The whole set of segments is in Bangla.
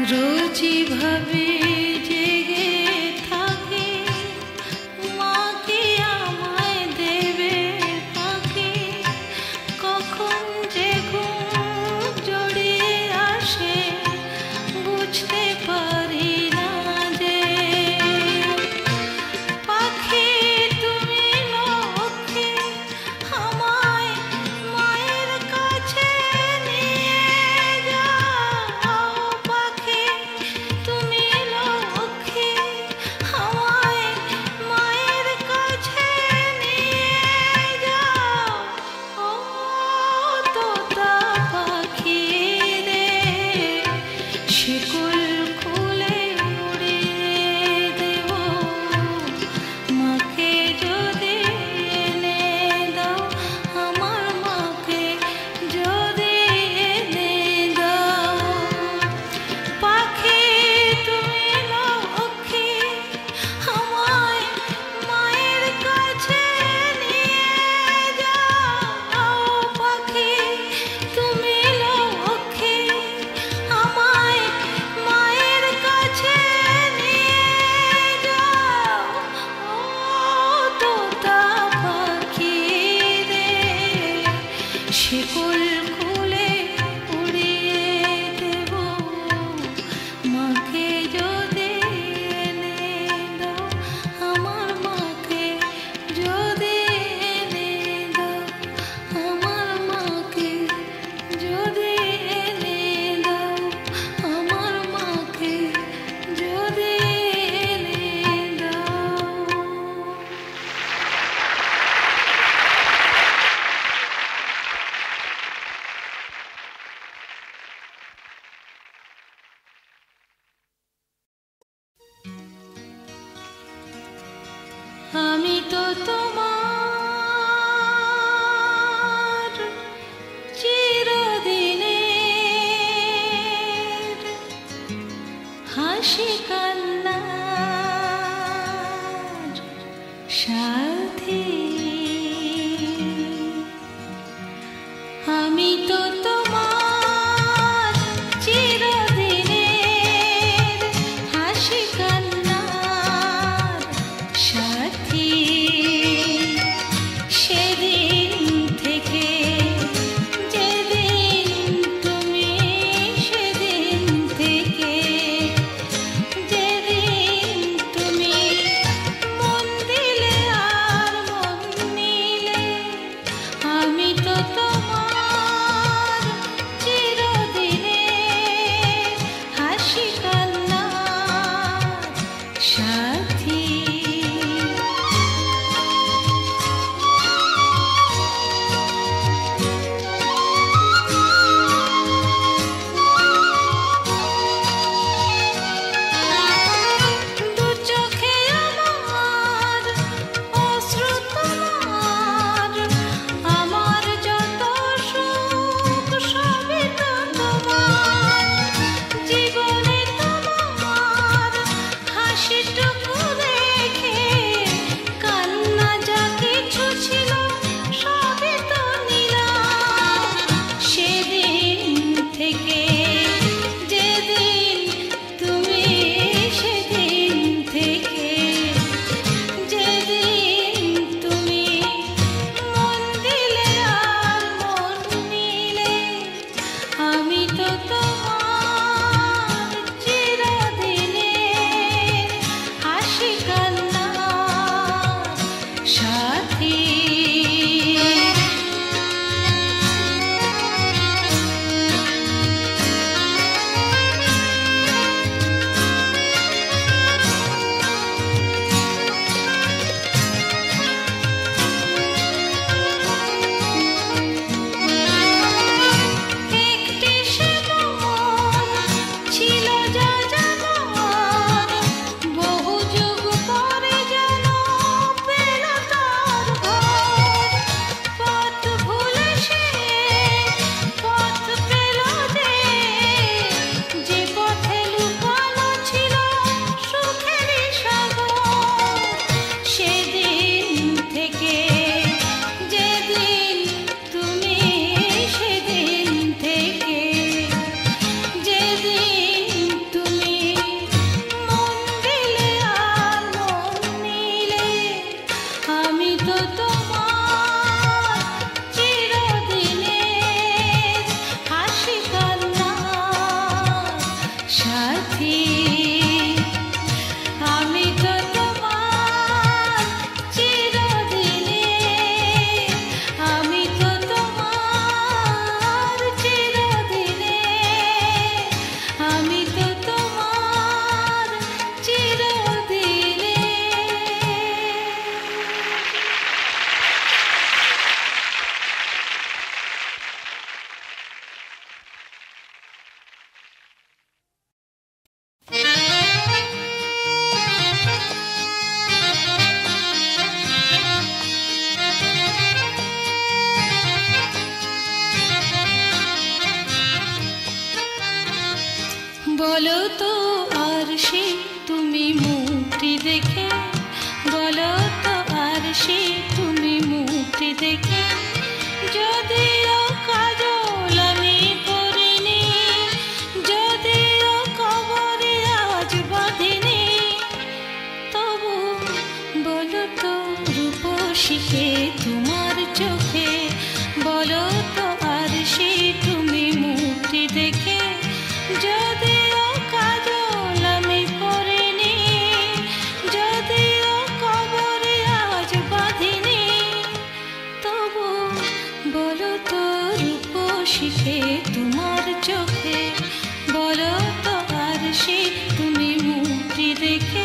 রোজই ভাবে জেগে থাকে মাকে আমায় দেবে ফাঁকে, কখন যে ঘুম জড়িয়ে আসে বুঝতে পারি না যে। পাখি তুমি লক্ষ্মী আমায় মায়ের কাছে নিয়ে যাও, পাখি তুমি লক্ষ্মী আমায় মায়ের কাছে নিয়ে যাও। ও তোতা পাখি রে, শিকল খুলে উড়িয়ে দেব মাকে যদি এনে দাও, আমার মাকে যদি এনে দাও। পাখি তুমি লক্ষ্মী আমায় মায়ের কাছে নিয়ে যাও, পাখি তুমি লক্ষ্মী আমায় মায়ের কাছে নিয়ে যাও। ও তোতা পাখি রে, শিকল খুলে উড়িয়ে দেব মাকে যদি এনে দাও, আমার মাকে যদি এনে দাও, আমার মাকে যদি এনে দাও, আমার মাকে যদি এনে দাও। আমি তো তোমার চিরদিনের হাসি কান্নার সাথী, আমি তো তোমার চিরদিনের হাসি কান্নার সাথী। সেদিন থেকে যেদিন তুমি, সেদিন থেকে যেদিন তুমি মন দিলে আর মন নিলে, আমি তো তোমার বলো তো আর সে তুমি মুক্তি দেখে, বলো তো আর সে তুমি মুক্তি দেখে, যদিও কাজল আমি পরিনি, যদিও কবরে আজ বাঁধিনি, তবু বলো তো রূপসীকে তোমার চোখে, বলো তো আর সে তুমি মুক্তি দেখে, যদিও কাজল আমি পরিনি, যদিও কবরে আজ বাঁধিনি, তবু বলো তো রূপসীকে তোমার চোখে, বলো তো আর সে তুমি মুক্তি দেখে।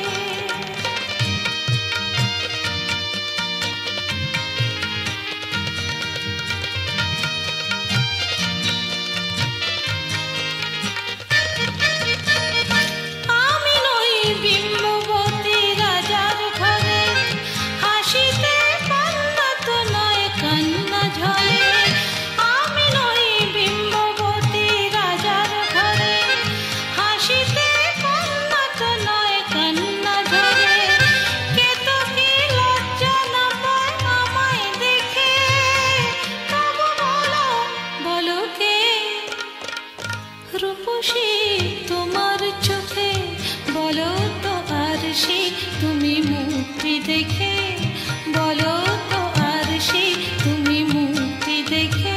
রূপসী তোমার চোখে, বলো তো আর সে তুমি মুক্তি দেখে, বলো তো আর সে তুমি মুক্তি দেখে।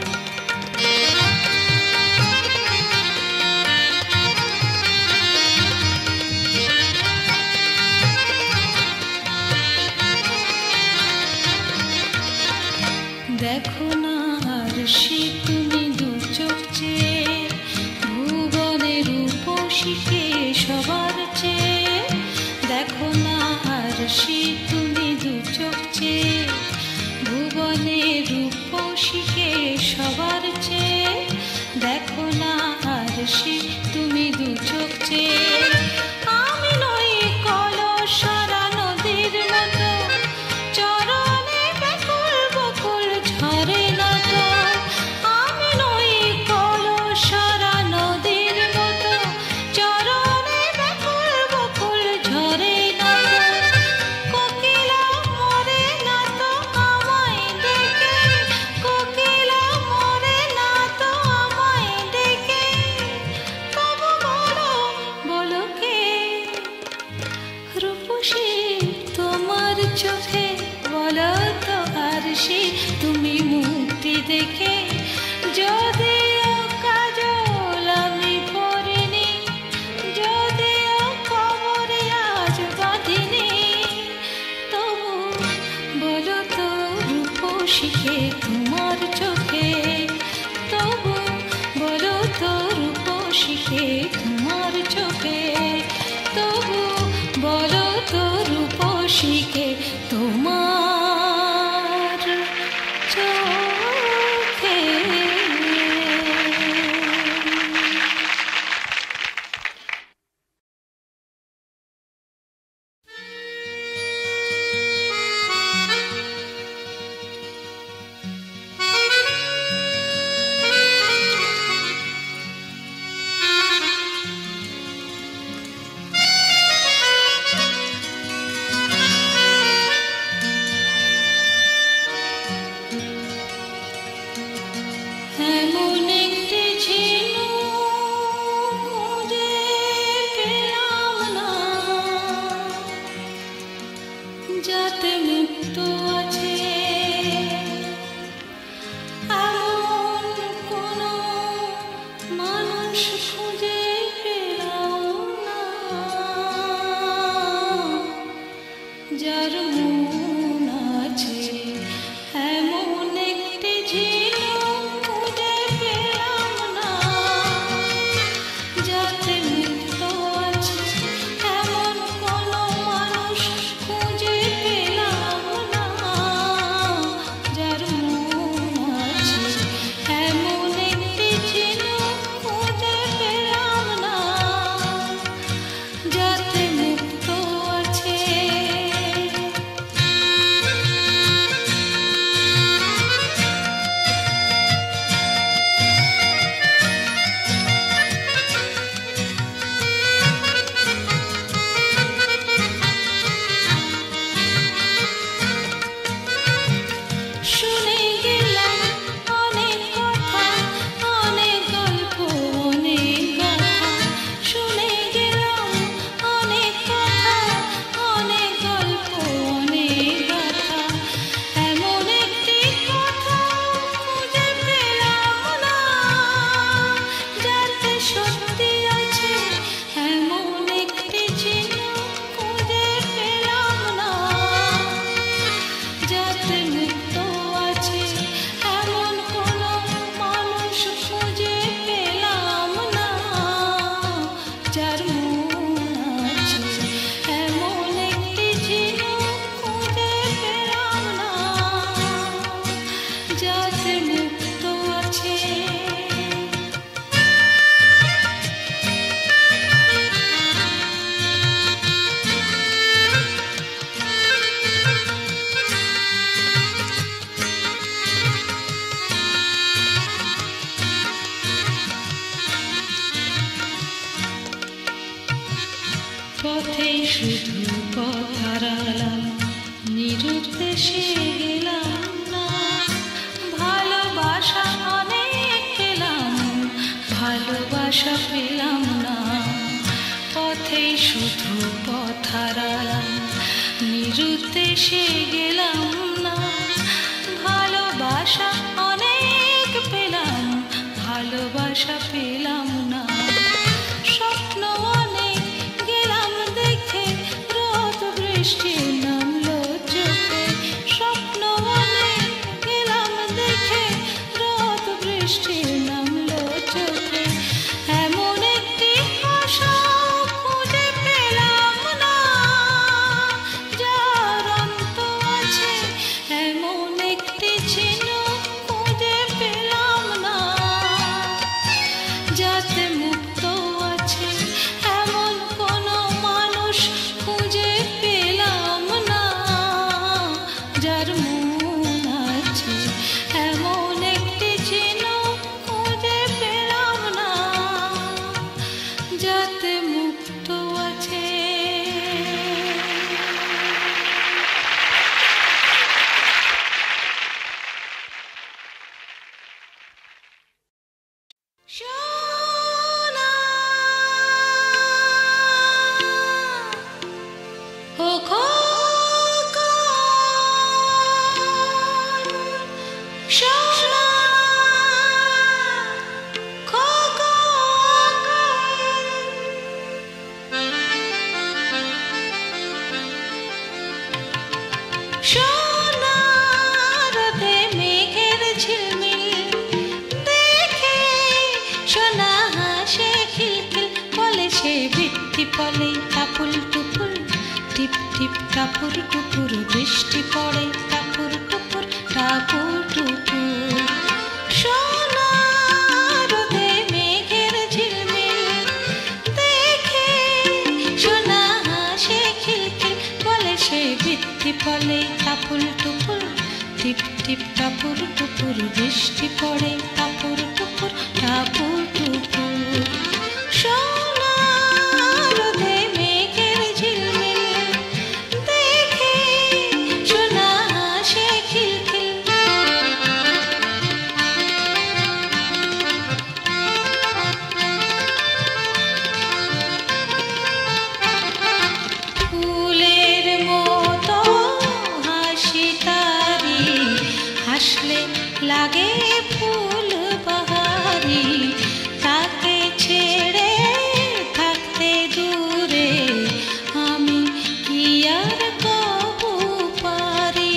দেখো না আর সে তুমি দু চোখ চেয়ে, ভুবনের রূপসীকে সবার চেয়ে, দেখো না আর সে তুমি দু চোখ চেয়ে, ভুবনের রূপসীকে সবার চেয়ে, দেখো না আর সে তুমি দু চোখ চেয়ে। আমি নই কলসারা নদীর মতো, চরণে ব্যাকুল বকুল ঝরে না তো, আমি নই কলসারা নদীর মতো, চরণে ব্যাকুল বকুল ঝরে না তো, কোকিলা মরে না তো আমায় ডেকে, কোকিলা মরে না তো আমায় ডেকে, তবু বলো বলো কে রূপসী তোমার চোখে, বলো তো আর সে তুমি মুক্তি দেখে, যদিও কাজল আমি পরিনি, যদিও কবরে আজ বাঁধিনি, তবু বলো তো রূপসীকে তোমার চোখে, তবু বলো তো রূপসীকে তোমার চোখে, তবু বলো তো রূপসীকে তোমার চোখে। এমন একটি ঝিনুক খুঁজে পেলাম না, যাতে মুক্ত আছে, এমন কোনো মানুষ খুঁজে পেলাম না, যার মন আছে। এমন একটি ঝিনুক খুঁজে পেলাম পথে শুধু পথ হারালাম, নিরুদ্দেশে গেলাম না। ভালোবাসা অনেক পেলাম, ভালোবাসা পেলাম না। পথে শুধু পথ হারালাম, নিরুদ্দেশে গেলাম না। ভালোবাসা অনেক পেলাম, ভালোবাসা পেলাম না। স্বপ্ন অনেক গেলাম দেখে, রোদ বৃষ্টি নামলো চোখে। স্বপ্ন অনেক গেলাম দেখে, রোদ বৃষ্টি নামলো চোখে। এমন একটি আশা খুঁজে পেলাম না, যার অন্ত আছে। এমন একটি চিহ্ন খুঁজে পেলাম না, যাতে মুক্ত আছে। এমন কোনো মানুষ খুঁজে পেলাম না, যার মন আছে। এমন একটি চিহ্ন খুঁজে পেলাম না, যাতে মুক্ত আছে। সোনা ও খোকা, সোনা খোকা, সোনা রোদে মেঘের ঝিলমিল দেখে, সোনা হাসে খিলখিল, বলে সে বৃষ্টি পলে টাপুল টুপুর, টিপ টিপ টাপুর টুপুর। বৃষ্টি পড়ে টাপুর টুপুর, টাপুর টুপুর। সোনা রোদে মেঘের ঝিলমিল দেখে, সোনা হাসে খিলখিল, বলে সে বৃষ্টি পলে টাপুল টুপুর, টিপ টিপ টাপুর টুপুর। বৃষ্টি পড়ে টাপুর টুপুর, টাপুর টুপুর। সোনা রোদে মেঘের ঝিলমিল দেখে, সোনা হাসে খিলখিল। ফুলের মতো হাসি তারি, হাসলে লাগে ফুল বাহারি। তাকে ছেড়ে থাকতে দূরে, আমি কি আর কবু পারি।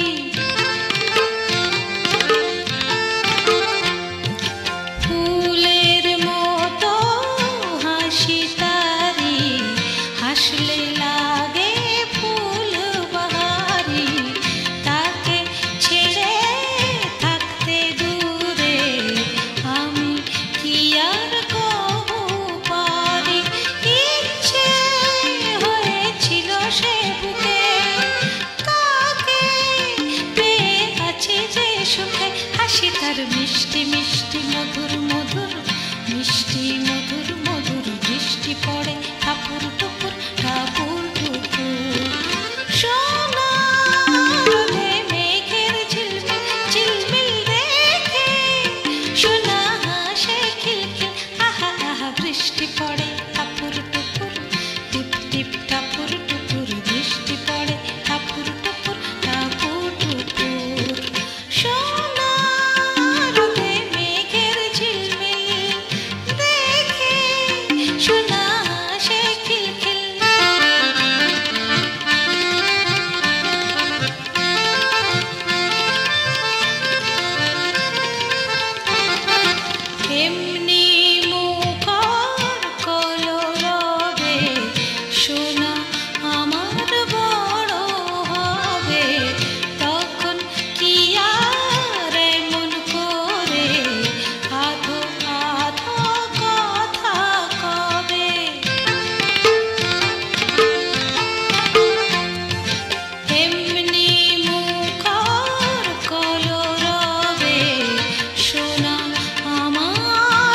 ফুলের মতো হাসি তারি, হাসলে লাগে ফুল বাহারি। তাকে ছেড়ে থাকতে দূরে, আমি কি আর কবু পারি। ইচ্ছে হয়েছিল সে বুকে, কাকে পেয়ে আছে যে সুখে। হাসি তার মিষ্টি মিষ্টি মধুর মধুর, মিষ্টি মধুর মধুর। বৃষ্টি পড়ে টাপুর টুপুর, টাপুর টুপুর। সোনা রোদে মেঘের ঝিলমিল ঝিলমিল দেখে, সোনা হাসে খিলখিল। আহা আহা বৃষ্টি পড়ে টাপুর টুপুর, টিপ টিপ টাপুর টুপুর। বৃষ্টি পড়ে টাপুর টুপুর, টাপুর টুপুর। সোনা রোদে মেঘের ঝিলমিল দেখে, সোনা হাসে খিলখিল। এমনি মুখর কলরবে, সোনা আমার বড় হবে। তখন কি আর এমন করে আধো আধো কথা কবে। এমনি মুখর কলরবে, সোনা আমার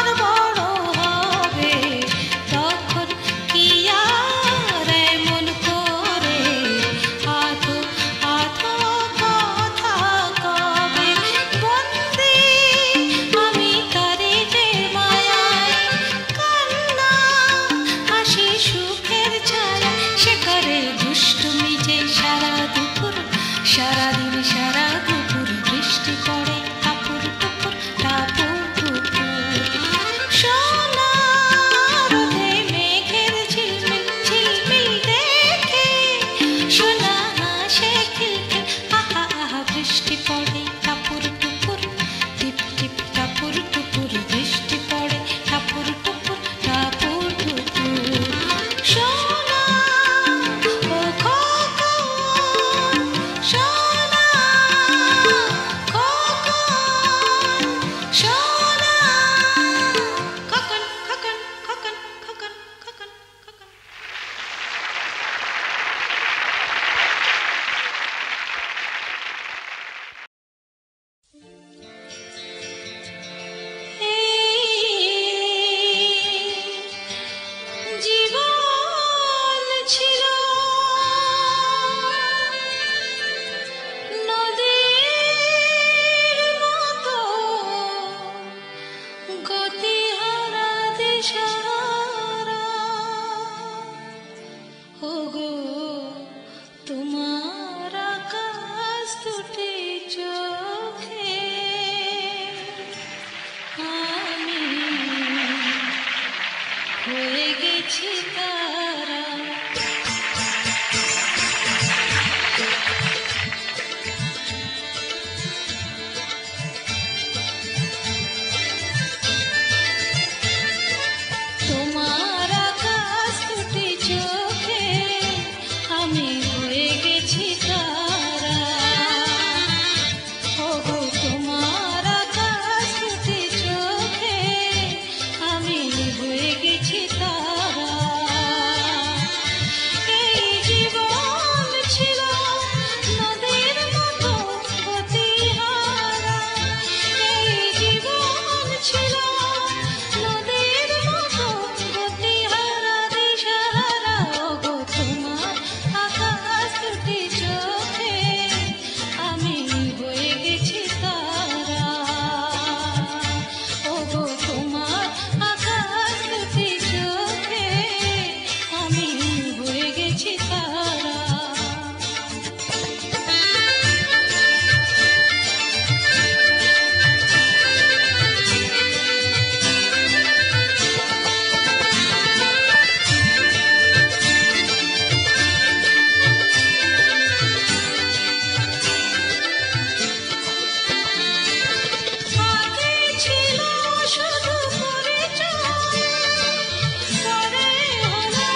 শুধু পরিচয় পরে হলো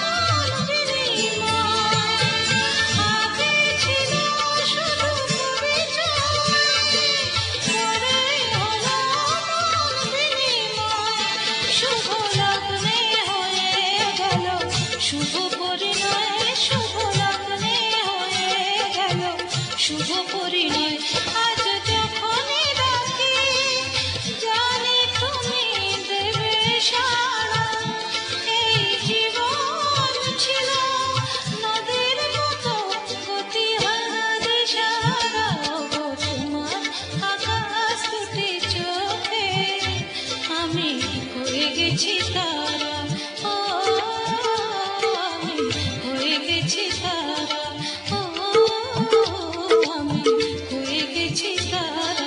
বিনিময় আগে ছিল শুধু পরিচয় পরে হলো বিনিময় শুভ লগ্নে হয়ে গেল শুভ পরিণয় শুভ লগ্নে হয়ে গেল শুভ পরিণয় আজ যখনই ডাকি জানি তুমি দেবে সাড়া এই জীবন ছিল নদীর মতো গতিহারা দিশাহারা গো তোমার আকাশ দুটি চোখে আমি হয়ে গেছি তারা ও আমি হয়ে গেছি তারা ও আমি হয়ে গেছি তারা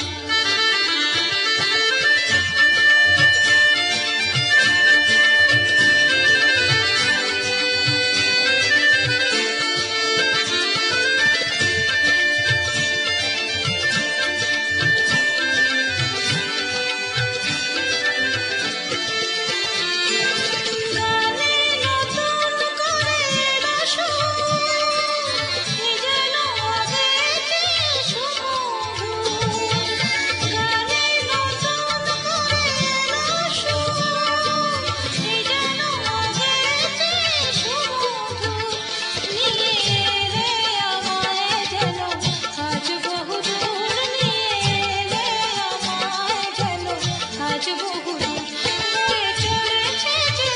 গানে নতুন করে রসো নিজে লোহাগে যে সুমধু গানে নতুন করে রসো নিজে লোহাগে যে সুমধু নিয়ে এলে আমায় যেন আজ বহুদূর নিয়ে এলে আমায় যেন আজ বহুদূর বয়ে চলেছে যে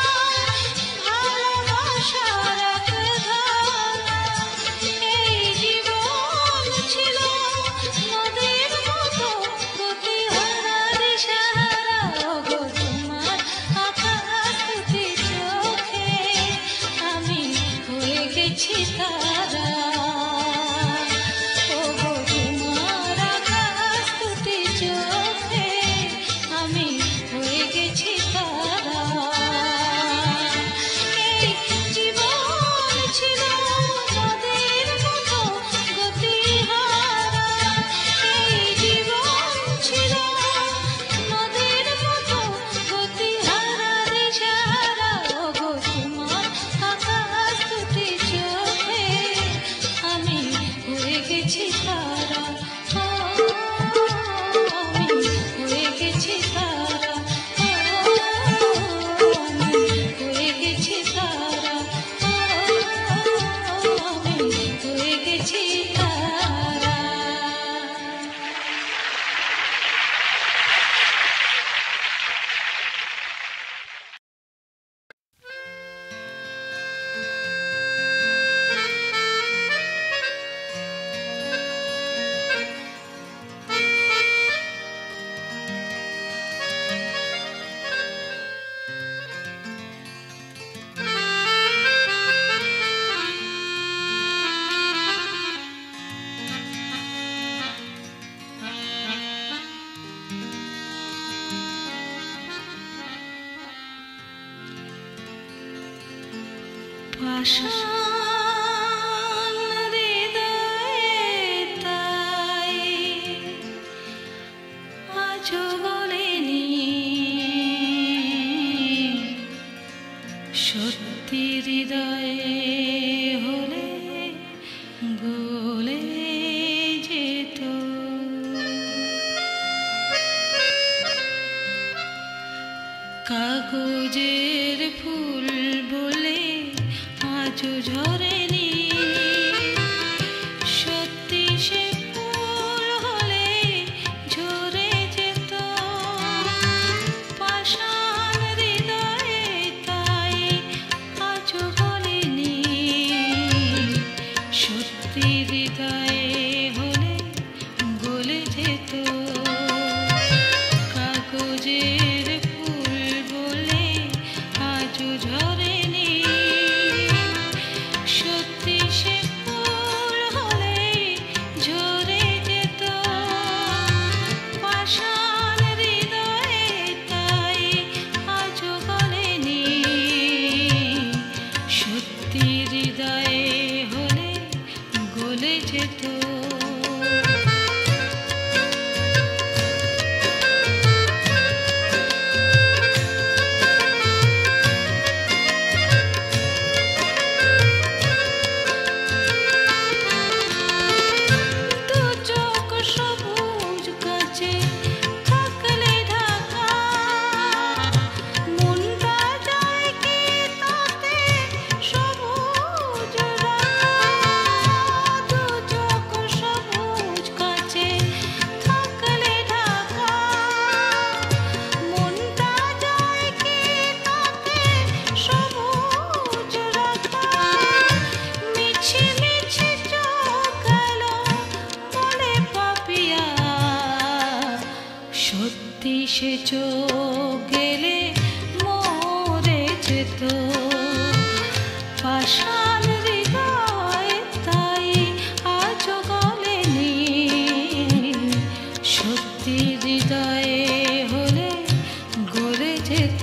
ভালোবাসার এক ধারা এই জীবন ছিল নদীর মতো গতিহারা দিশাহারা গো তোমার আকাশ দুটি চোখে আমি হয়ে গেছি তারা ও গো তোমার আকাশ দুটি চোখে আমি হয়ে গেছি তারা এই জীবন ছিল নদীর মতো গতিহারা এই জীবন ছিল নদীর মতো গতিহারা দিশাহারা গো তোমার আকাশ দুটি চোখে আমি হয়ে গেছি তারা ও আমি হয়ে গেছি তারা ও আমি হয়ে গেছি তারা ও আমি হয়ে গেছি তারা পাষাণ হৃদয়ে তাই আজও গলেনি সত্যি হৃদয়ে হলে গলে যেত কাগজের ফুল বলে আজও ঝরেনি সত্যি সে ফুল হলে ঝরে যেত পাষাণ হৃদয়ে তাই আজও গলেনি সত্যি হৃদয়ে হলে গলে যেত কাগজের ফুল বলে সে চোখ গেলে মরে যেত পাষাণ হৃদয় তাই আজও গলেনি সত্যি হৃদয়ে হলে গলে যেত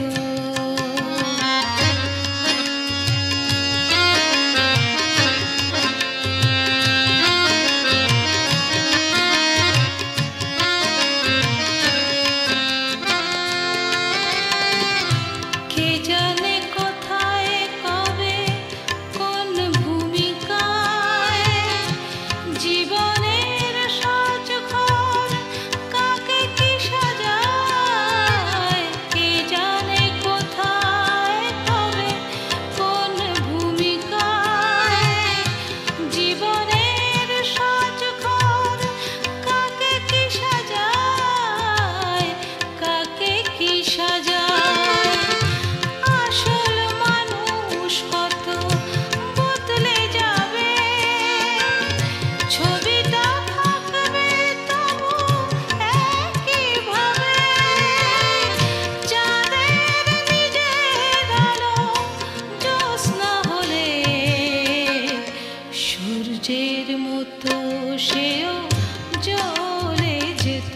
সূর্যের মতো সেও জ্বলে যেত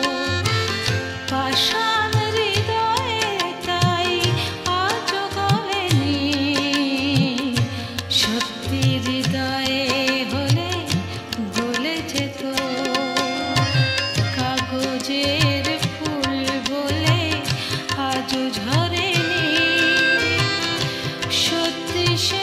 পাষাণ হৃদয়ে তাই আজও গলেনি সত্যি হৃদয়ে হলে গলে যেত কাগজের ফুল বলে আজও ঝরেনি সত্যি সে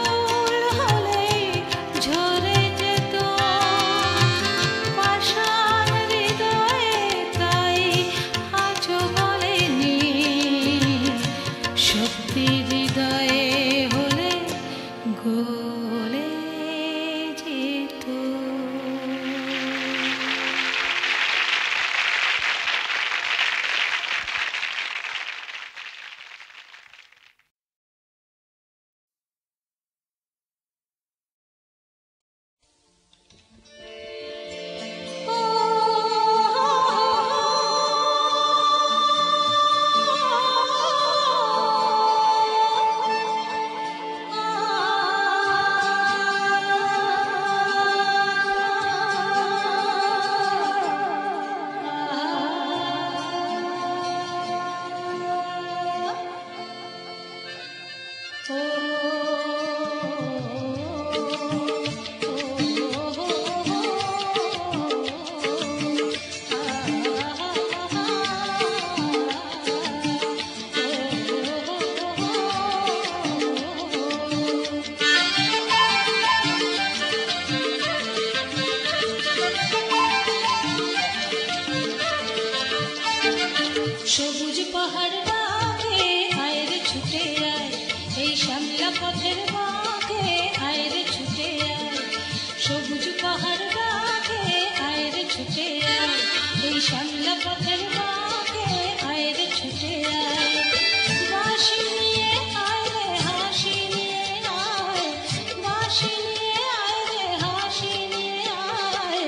সবুজ পাহাড় ডাকে আয় রে ছুটে আয় এই শ্যামলা পথের বাঁকে আয় রে ছুটে আয় সবুজ পাহাড় ডাকে আয় রে ছুটে আয় এই শ্যামলা পথের বাঁকে আয় রে ছুটে আয় বাঁশি নিয়ে আয় রে হাসি নিয়ে আয় বাঁশি নিয়ে আয় রে হাসি নিয়ে আয়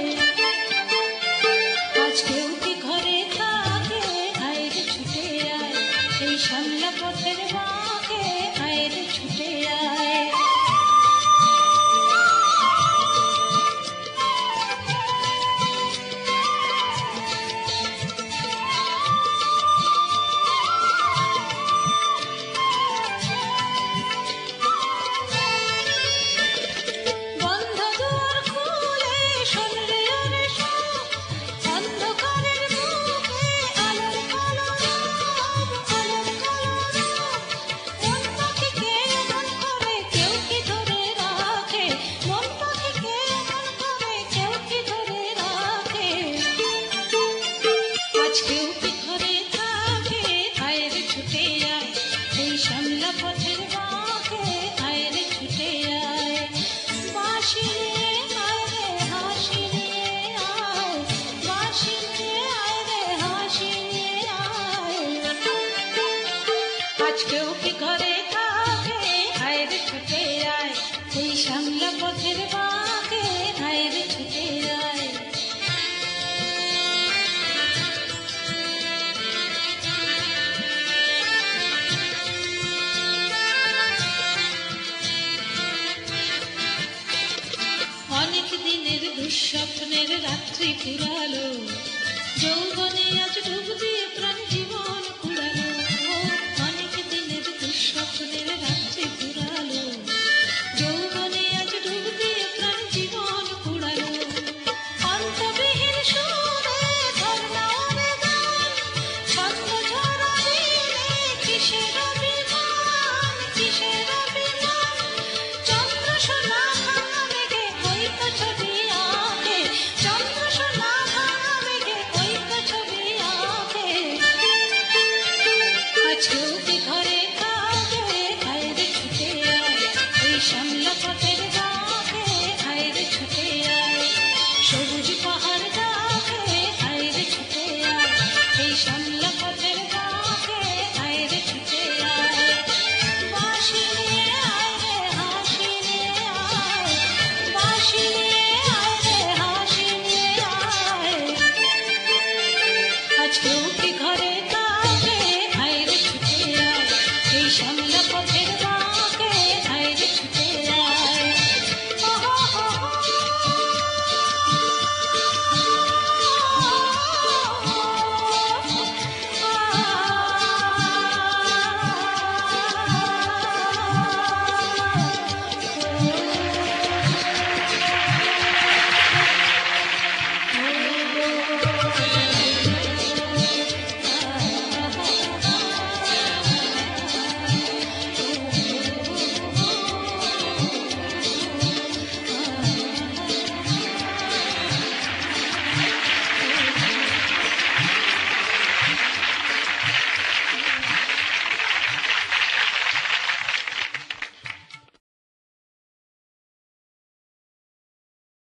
আজকেও কি ঘরে এই শ্যামলা পথের বাঁকে আয় রে ছুটে আয় বন্ধ দুয়ার খুলে শোন রে আরে শোন অন্ধকারের বুকে আলোর কলরব আলোর কলরব মন পাখিকে এমন করে কেউ কি ধরে রাখে মন পাখিকে এমন করে কেউ কি ধরে রাখে আজ কেউ কি ঘরে থাকে আয় রে ছুটে আয় এই শ্যামলা পথের বাঁকে আয় রে ছুটে আয় বাঁশি নিয়ে আয় রে হাসি নিয়ে আয় বাঁশি নিয়ে আয় রে হাসি নিয়ে আয় আজ কেউ কি